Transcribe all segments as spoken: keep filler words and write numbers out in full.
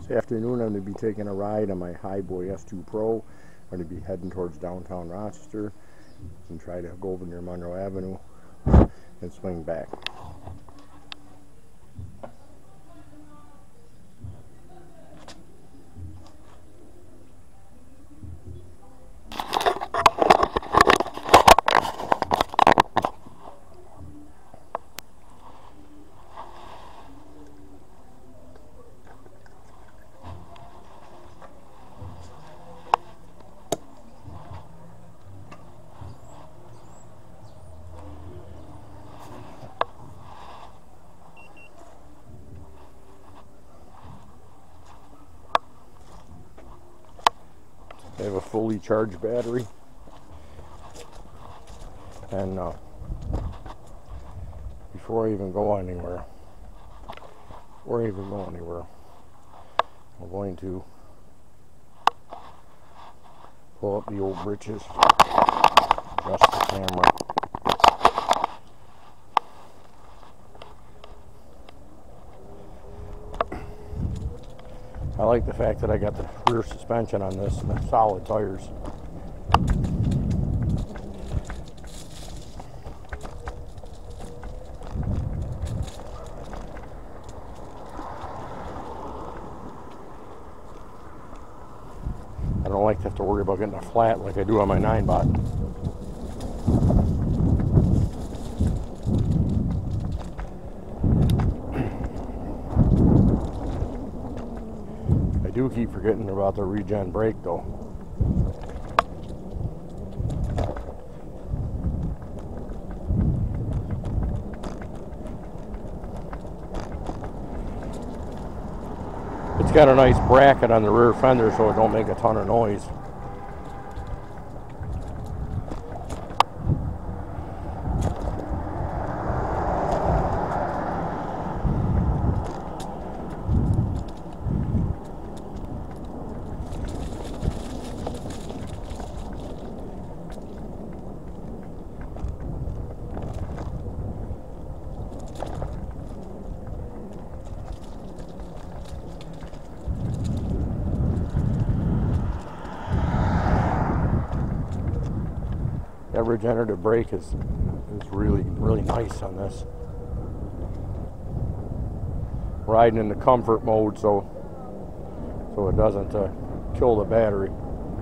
This afternoon I'm going to be taking a ride on my Highboy S two Pro. I'm going to be heading towards downtown Rochester and try to go over near Monroe Avenue and swing back. I have a fully charged battery, and uh, before I even go anywhere, before I even go anywhere, I'm going to pull up the old britches, adjust the camera. I like the fact that I got the rear suspension on this and the solid tires. I don't like to have to worry about getting a flat like I do on my nine bot. I do keep forgetting about the regen brake though. It's got a nice bracket on the rear fender so it don't make a ton of noise. That regenerative brake is is really really nice on this. Riding in the comfort mode so so it doesn't uh, kill the battery.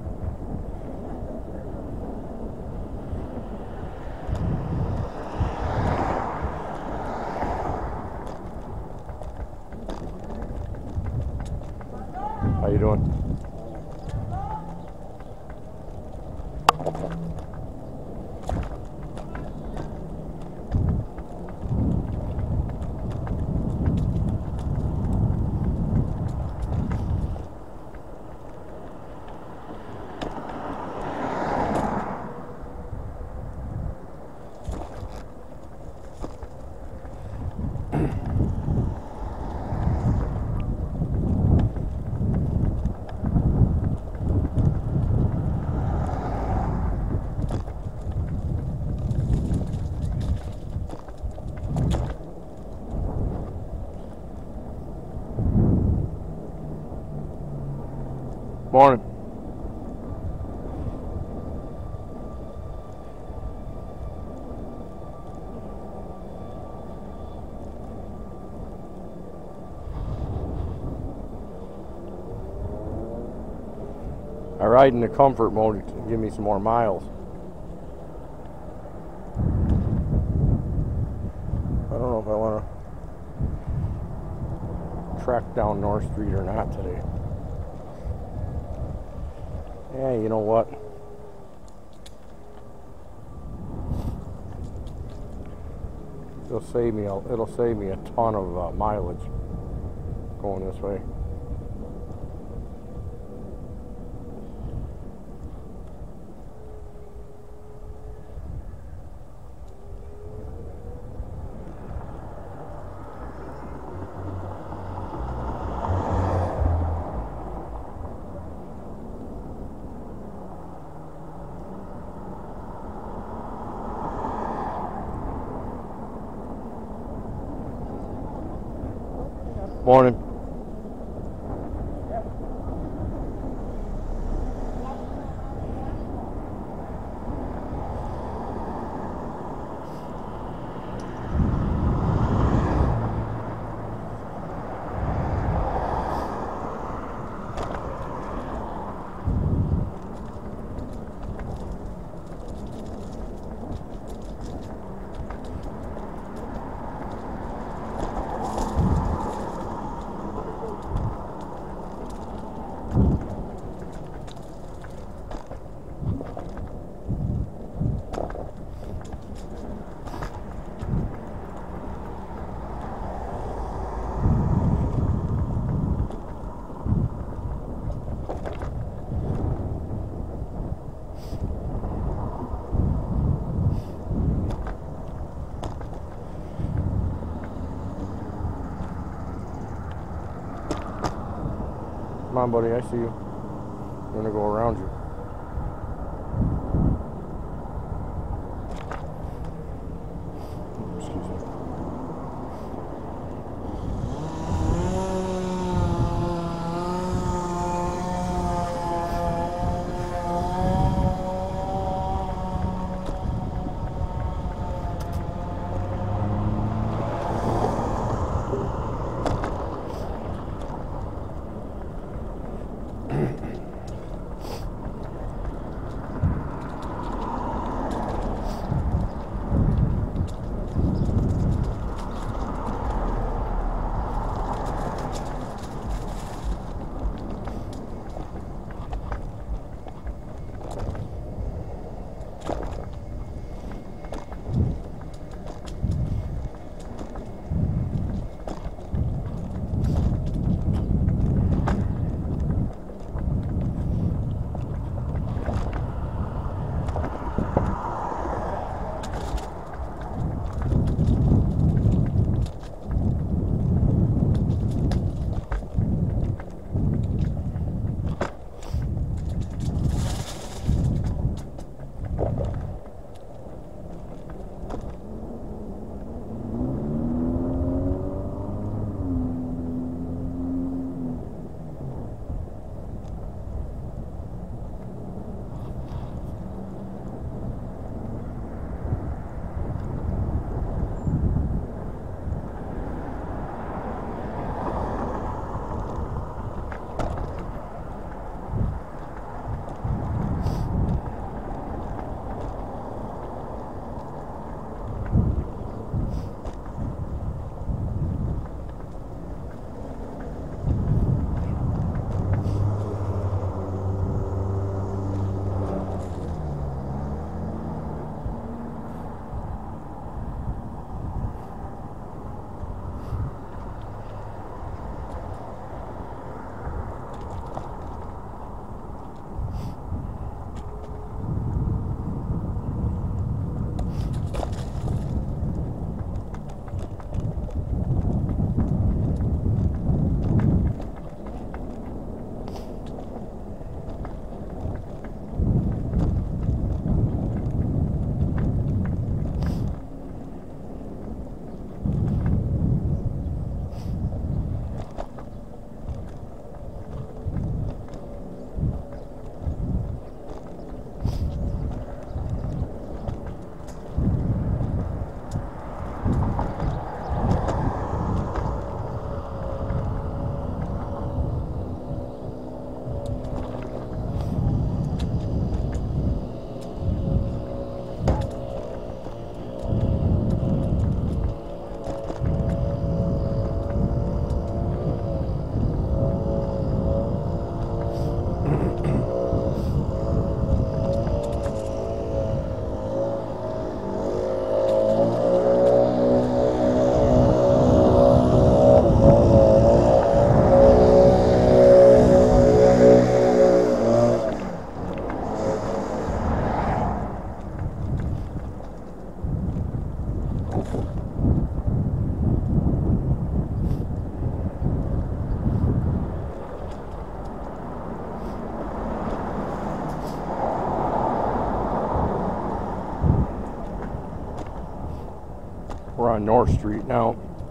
How you doing? Morning. I ride in the comfort mode to give me some more miles. I don't know if I want to track down North Street or not today. Yeah, you know what? It'll save me. A, it'll save me a ton of uh, mileage going this way. Morning. Come on, buddy, I see you. I'm gonna go around you. Excuse me. We're on North Street now.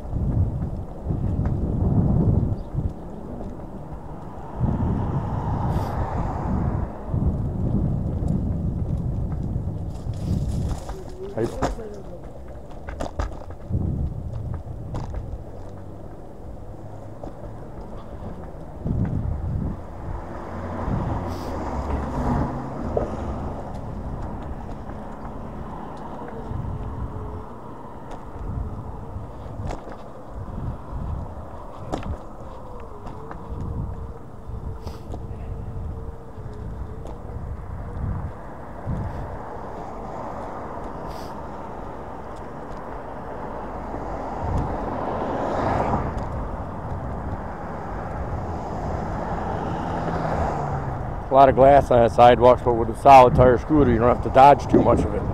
Hey. A lot of glass on the sidewalks, but with a solid tire scooter, you don't have to dodge too much of it.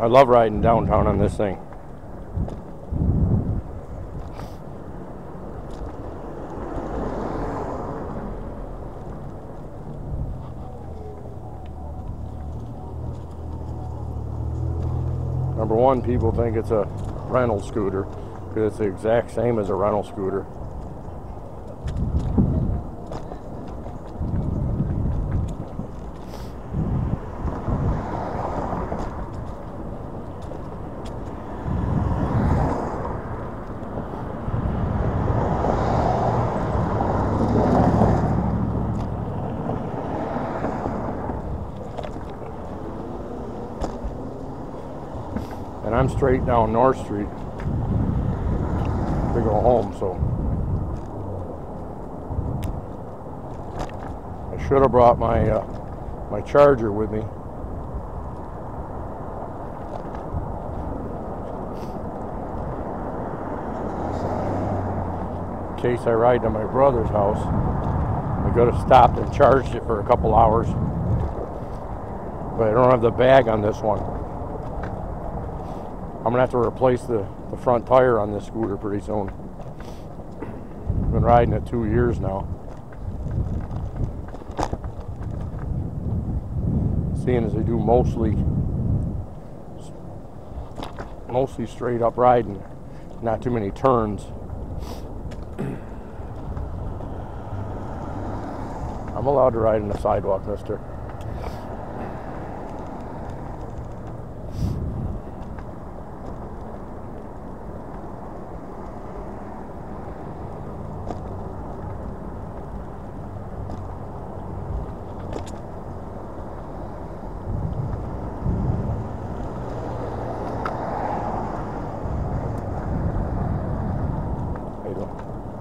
I love riding downtown on this thing. Number one, people think it's a rental scooter because it's the exact same as a rental scooter. And I'm straight down North Street to go home, so I should have brought my uh, my charger with me. In case I ride to my brother's house. I could have stopped and charged it for a couple hours, but I don't have the bag on this one. I'm gonna have to replace the, the front tire on this scooter pretty soon. Been riding it two years now. Seeing as I do mostly mostly straight up riding, not too many turns. I'm allowed to ride in the sidewalk, mister. How you doing?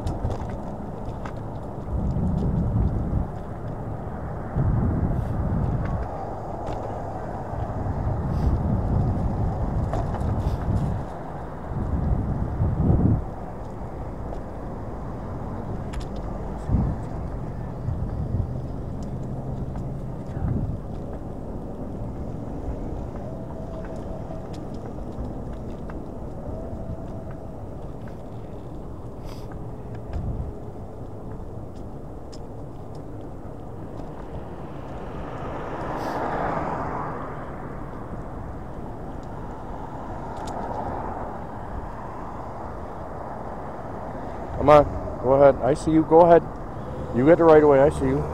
Come on, go ahead. I see you. Go ahead. You get the right of way. I see you.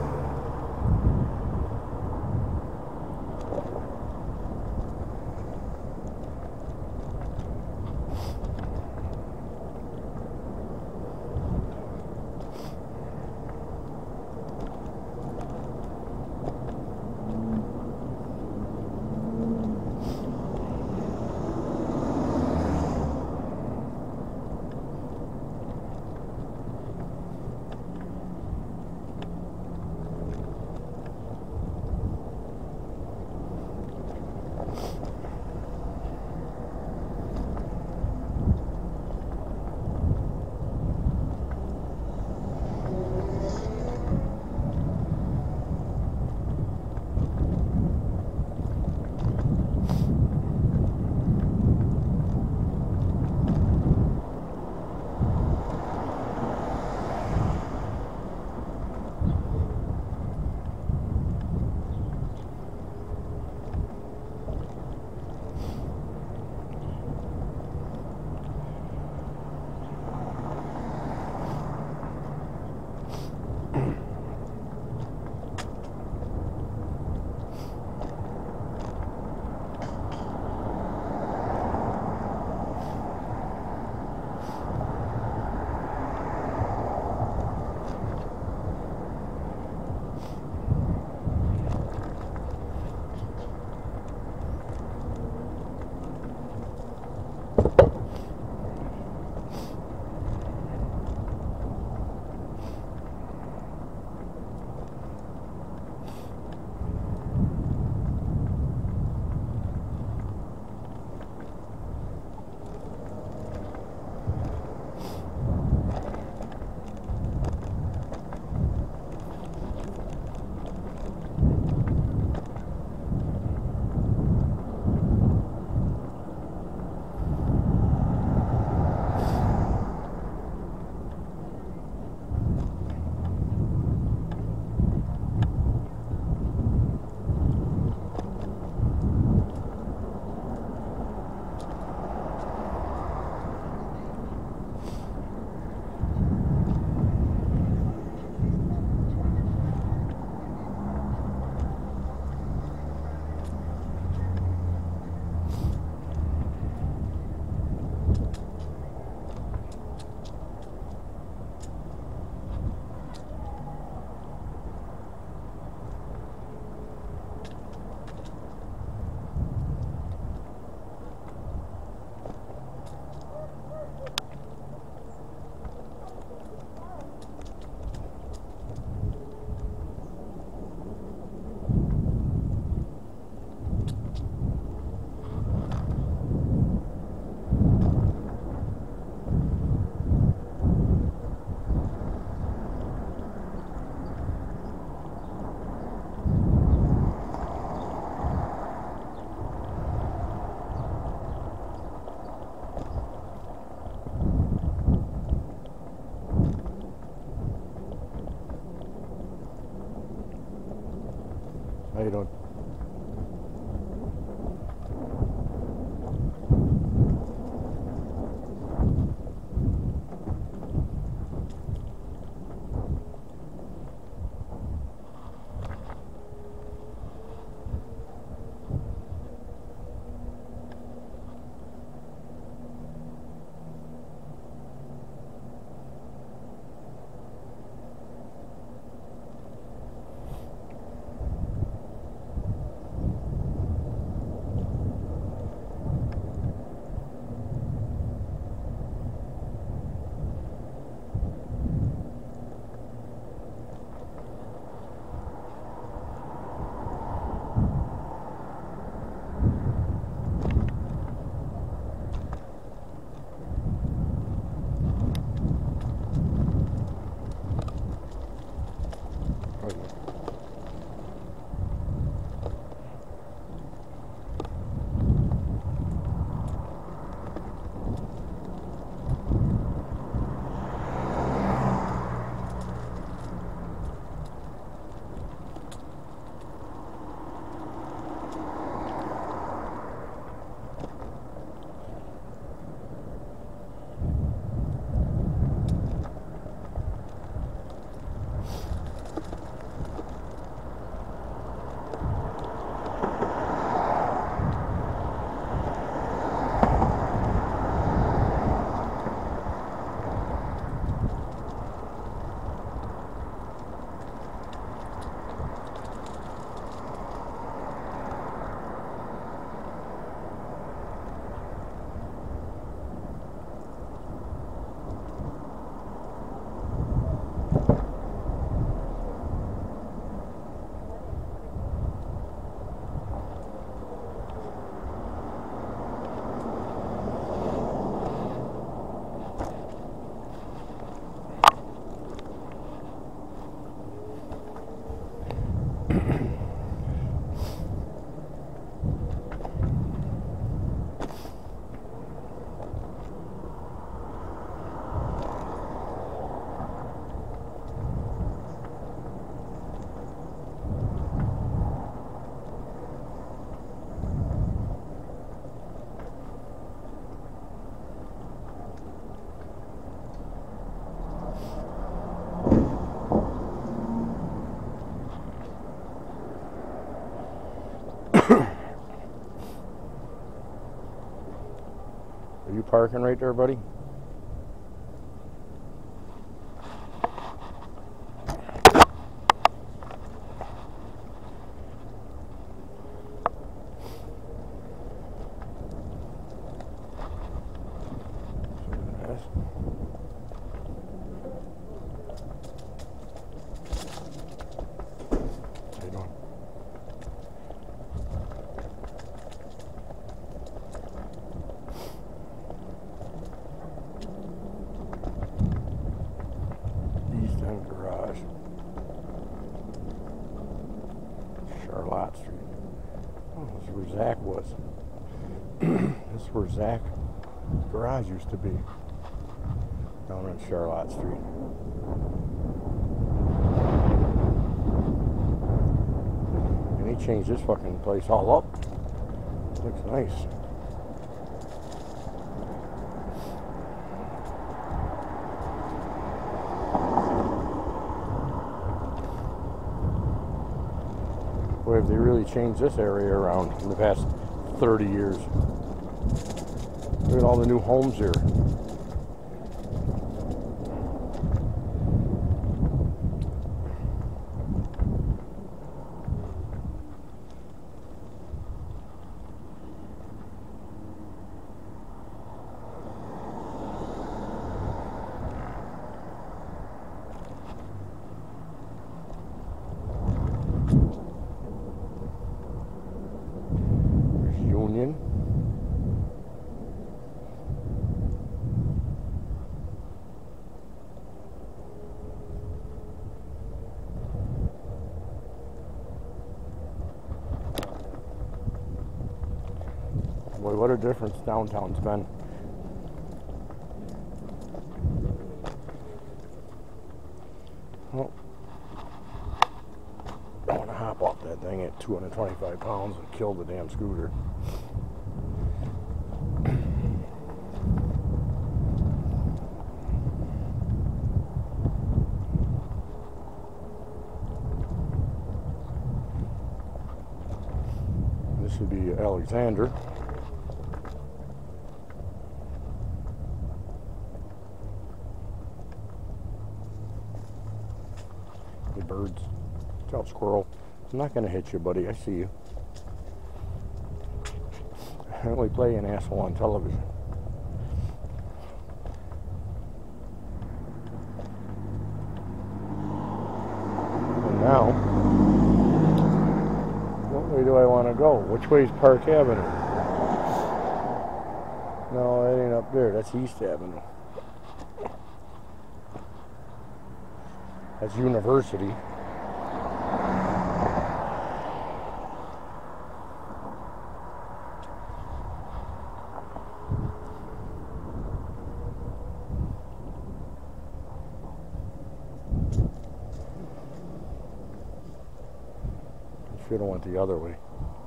How you doing? Are you parking right there, buddy? Yes. How you doing? East End Garage. Charlotte Street. Oh, this is where Zach was. This is where Zach Garage used to be. Down on Charlotte Street. And he changed this fucking place all up. Looks nice. Boy, have they really changed this area around in the past thirty years. Look at all the new homes here. Union. Boy, what a difference downtown's been. Oh, I want to hop off that. that thing at two hundred twenty-five pounds and killed the damn scooter. This would be Alexander. The birds. Tell squirrel. I'm not going to hit you, buddy. I see you. I only play an asshole on television. And now, what way do I want to go? Which way is Park Avenue? No, that ain't up there. That's East Avenue. That's University. Should have went the other way.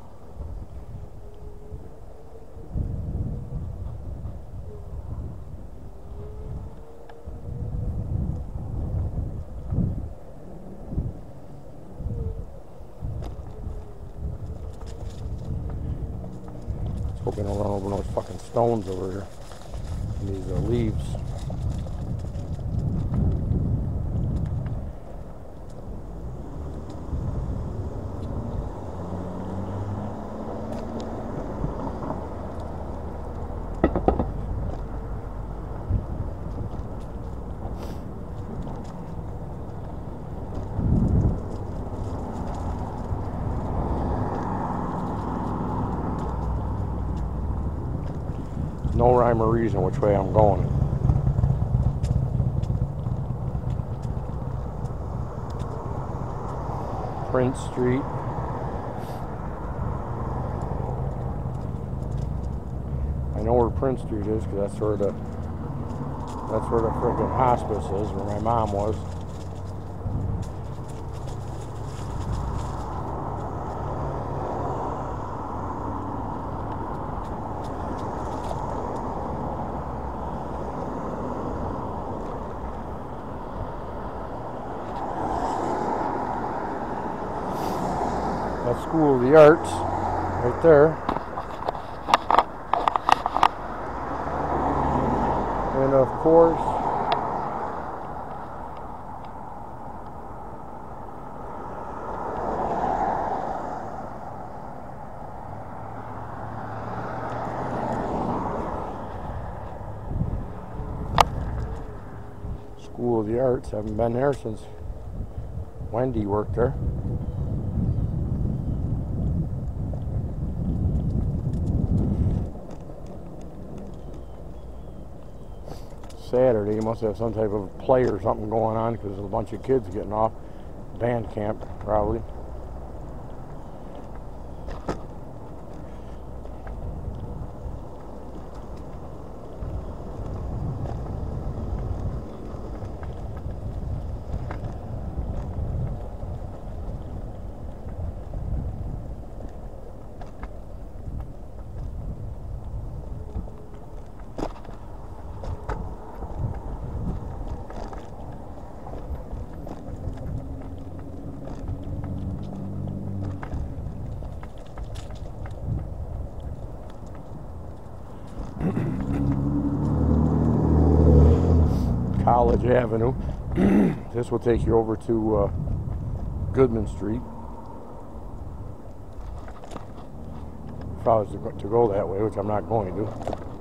Hoping to run over those fucking stones over here. And these uh, leaves. No rhyme or reason which way I'm going. Prince Street. I know where Prince Street is because that's where the that's where the friggin' hospice is, where my mom was. That's School of the Arts, right there. And of course, School of the Arts. Haven't been there since Wendy worked there. Saturday, you must have some type of play or something going on because there's a bunch of kids getting off. Band camp, probably. College Avenue. This will take you over to uh, Goodman Street. If I was to go, to go that way, which I'm not going to.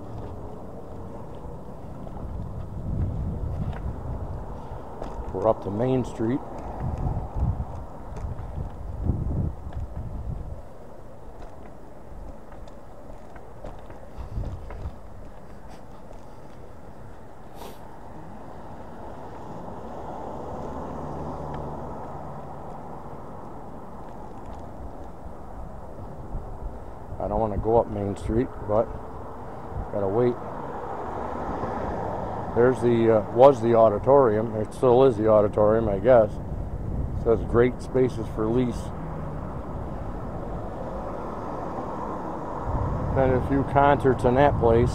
We're up to Main Street. I don't want to go up Main Street, but gotta wait. There's the, uh, was the auditorium. It still is the auditorium, I guess. It says great spaces for lease. Had a few concerts in that place.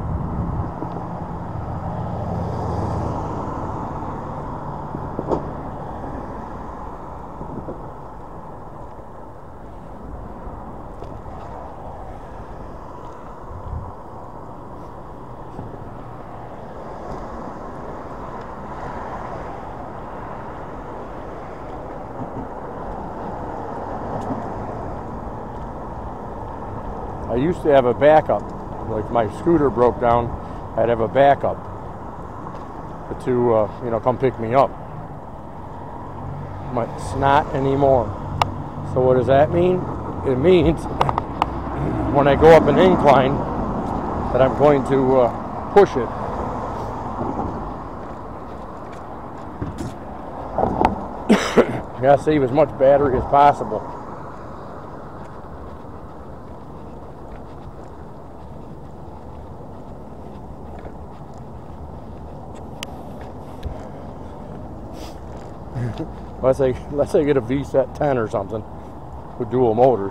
I used to have a backup. Like if my scooter broke down, I'd have a backup to uh, you know, come pick me up. But it's not anymore. So what does that mean? It means when I go up an incline that I'm going to uh, push it. I gotta save as much battery as possible. Let's say, let's say get a V SET ten or something with dual motors.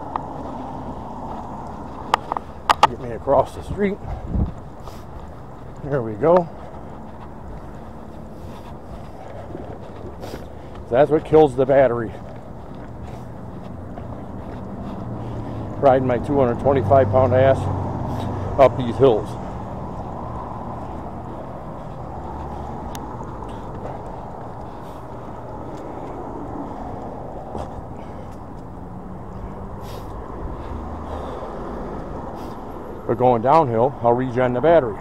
Get me across the street. There we go. That's what kills the battery. Riding my two hundred twenty-five pound ass up these hills. But going downhill, I'll regen the battery.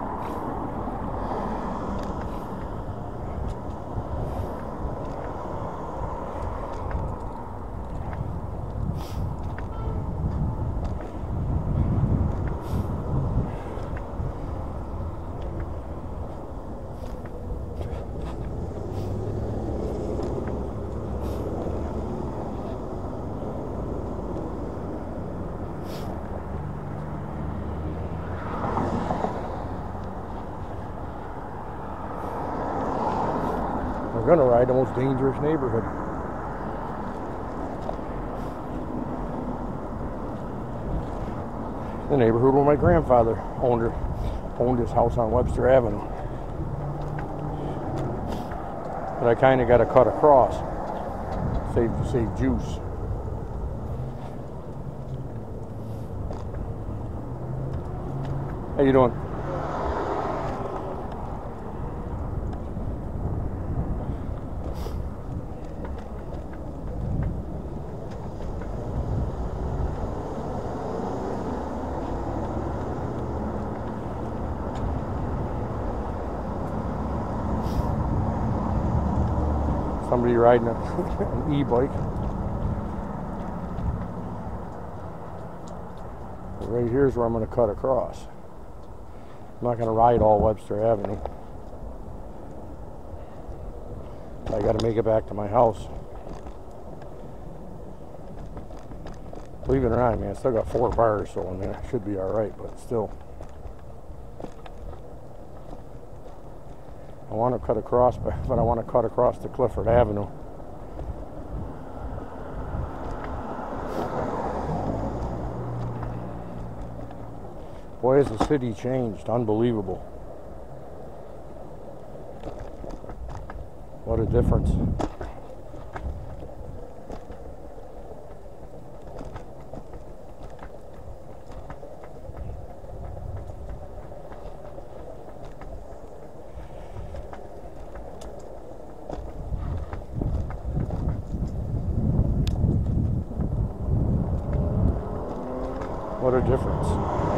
I'm gonna ride the most dangerous neighborhood. The neighborhood where my grandfather owned her, owned his house on Webster Avenue. But I kind of got to cut across, save save juice. How you doing? Somebody riding a, an e-bike. Right here's where I'm going to cut across. I'm not going to ride all Webster Avenue. I got to make it back to my house. Believe it or not, man, I still got four bars, so I mean, I should be all right, but still. I want to cut across, but I want to cut across to Clifford Avenue. Boy, has the city changed. Unbelievable. What a difference. What a difference.